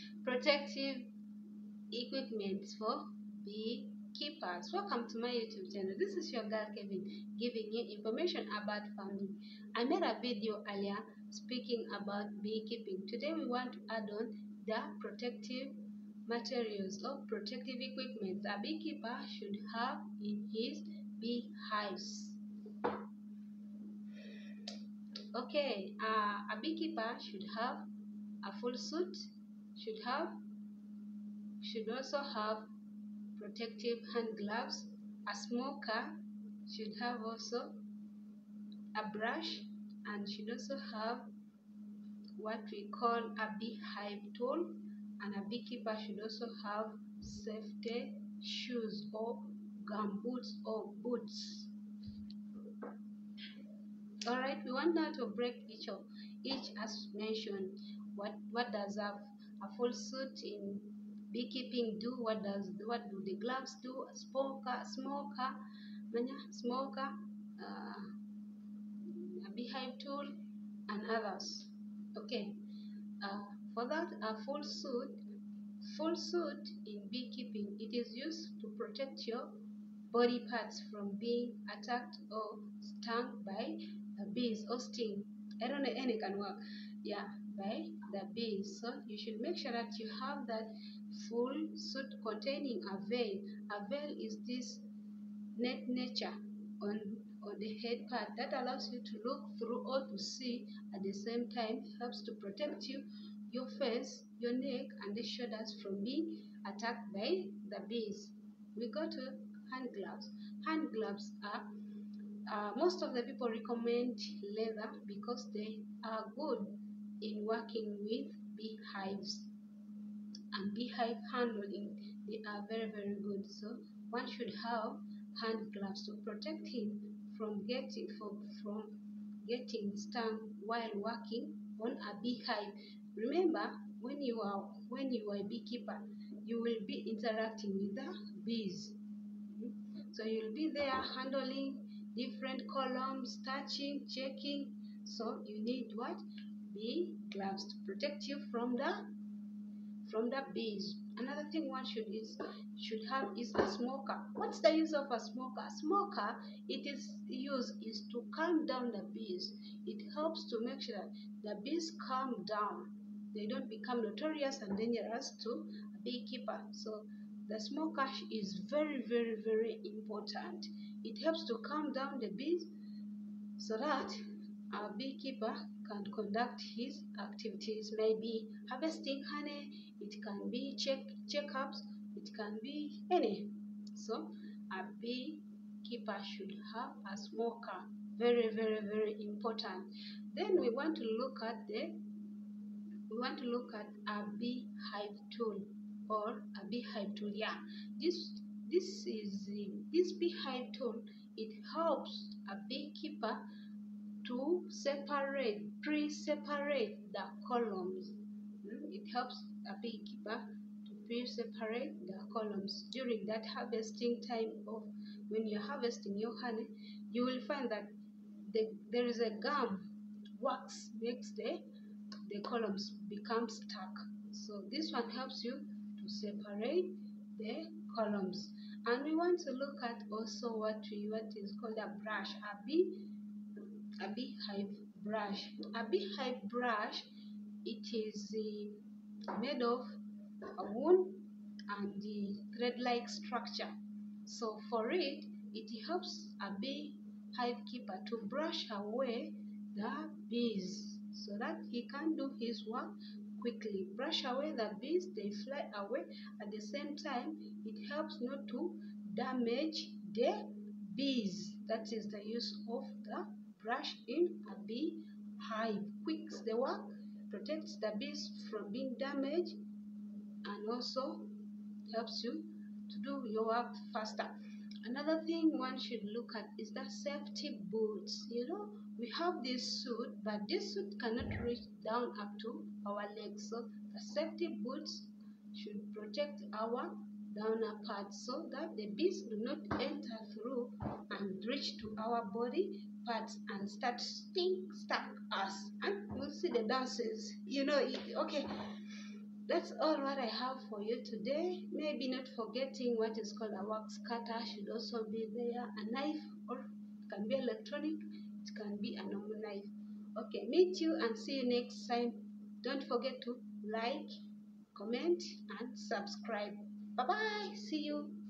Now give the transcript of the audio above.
protective equipment for beekeepers. Welcome to my YouTube channel. This is your girl Kevin, giving you information about farming. I made a video earlier speaking about beekeeping. Today we want to add on the protective materials or protective equipment a beekeeper should have in his beehives. Okay, a beekeeper should have a full suit, should also have protective hand gloves. A smoker should have also a brush, and should also have what we call a beehive tool, and a beekeeper should also have safety shoes or gumboots or boots. All right, we want now to break each as mentioned. What does a full suit in beekeeping do? What do the gloves do? A smoker, a beehive tool, and others. Okay, for that, a full suit in beekeeping, it is used to protect your body parts from being attacked or stung by the bees or sting. I don't know any can work. Yeah, by the bees. So you should make sure that you have that full suit containing a veil. A veil is this nature on the head part that allows you to look through or to see at the same time, helps to protect you, your face, your neck, and the shoulders from being attacked by the bees. We go to hand gloves. Hand gloves are most of the people recommend leather because they are good in working with beehives and beehive handling. They are very good. So one should have hand gloves to protect him from getting stung while working on a beehive. Remember, when you are a beekeeper, you will be interacting with the bees. So you'll be there handling different columns, touching, checking. So you need what? Bee gloves to protect you from the bees. Another thing one should have is a smoker. What's the use of a smoker? A smoker, its use is to calm down the bees. It helps to make sure that the bees calm down. They don't become notorious and dangerous to a beekeeper. So the smoker is very important. It helps to calm down the bees so that our beekeeper can conduct his activities, maybe harvesting honey, it can be checkups, it can be any. So a beekeeper should have a smoker. Very important. Then we want to look at a beehive tool or a beehive tool. Yeah, this beehive tool. It helps a beekeeper to pre-separate the columns. It helps a beekeeper to pre-separate the columns during that harvesting time of when you're harvesting your honey. You will find that there is a gum wax makes the columns become stuck. So this one helps you to separate the columns. And we want to look at also what is called a brush, a beehive brush. A beehive brush, it is made of a wool and the thread-like structure. So for it, it helps a beehive keeper to brush away the bees so that he can do his work quickly. Brush away the bees, they fly away. At the same time, it helps not to damage the bees. That is the use of the brush in a beehive. Quicks the work, protects the bees from being damaged, and also helps you to do your work faster. Another thing one should look at is the safety boots. We have this suit, but this suit cannot reach down up to our legs. So the safety boots should protect our downer parts so that the bees do not enter through and reach to our body parts and start stuck us. And we'll see the dances. Okay. That's all what I have for you today. Maybe not forgetting what is called a wax cutter should also be there. A knife, or it can be electronic, it can be a normal knife. Okay, meet you and see you next time. Don't forget to like, comment, and subscribe. Bye bye. See you.